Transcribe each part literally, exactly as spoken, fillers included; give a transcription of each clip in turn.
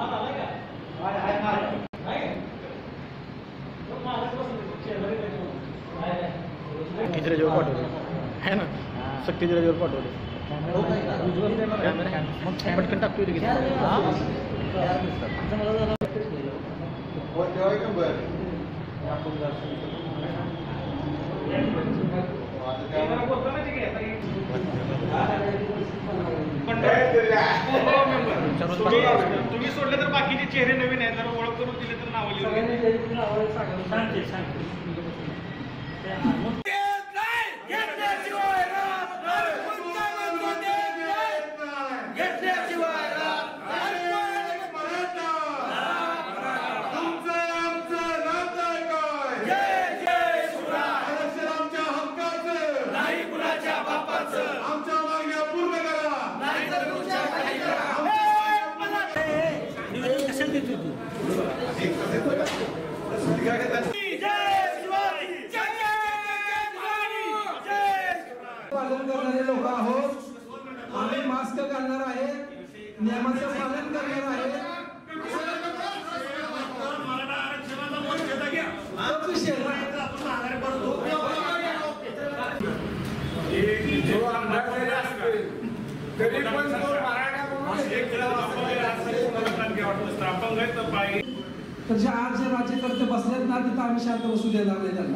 जोर पाठवले है ना, सक्तीच्या जोर पाठवले पटकन टाकतोय की तुम्ही सोडले तर बाकीचे चेहरे नवीन आहेत, जर ओळख करून दिले तर नाव पालन करणारे लोक आहोत. आम्ही मास्क घालणार आहे, नियमांचं पालन करणार आहे. तर जे आज जे राज्यकर्ते बसलेत ना, तिथं आम्ही शांत बसू देणार नाही त्यांना.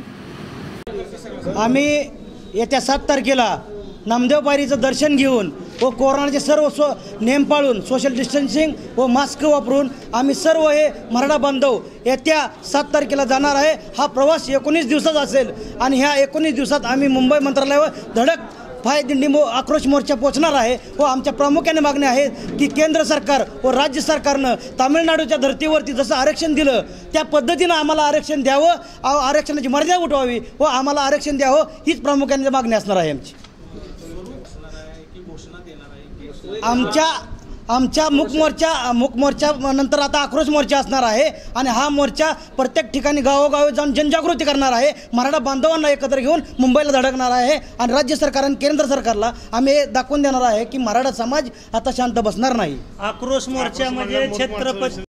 आम्ही येत्या सात तारखेला नामदेव पायरीचं दर्शन घेऊन व कोरोनाचे सर्व स्व नेम पाळून सोशल डिस्टन्सिंग व मास्क वापरून आम्ही सर्व हे मराठा बांधव येत्या सात तारखेला जाणार आहे. हा प्रवास एकोणीस दिवसाचा असेल आणि ह्या एकोणीस दिवसात आम्ही मुंबई मंत्रालयावर धडक फाय दिंडी मो आक्रोश मोर्चा पोचणार आहे. व आमच्या प्रामुख्याने मागण्या आहेत की केंद्र सरकार व राज्य सरकारनं तामिळनाडूच्या धर्तीवरती जसं आरक्षण दिलं त्या पद्धतीनं आम्हाला आरक्षण द्यावं, आरक्षणाची मर्यादा उठवावी व आम्हाला आरक्षण द्यावं, हीच प्रामुख्याने मागणी असणार आहे आमची. आमच्या आमच्या मुक मोर्चा मुक मोर्चा नंतर आता आक्रोश मोर्चा असणार आहे आणि हा मोर्चा प्रत्येक ठिकाणी गावोगावी जाऊन जनजागृती करणार आहे. मराठा बांधवांना एकत्र घेऊन मुंबईला धडकणार आहे आणि राज्य सरकार आणि केंद्र सरकारला आम्ही हे दाखवून देणार आहे की मराठा समाज आता शांत बसणार नाही. आक्रोश मोर्चा म्हणजे छत्रपती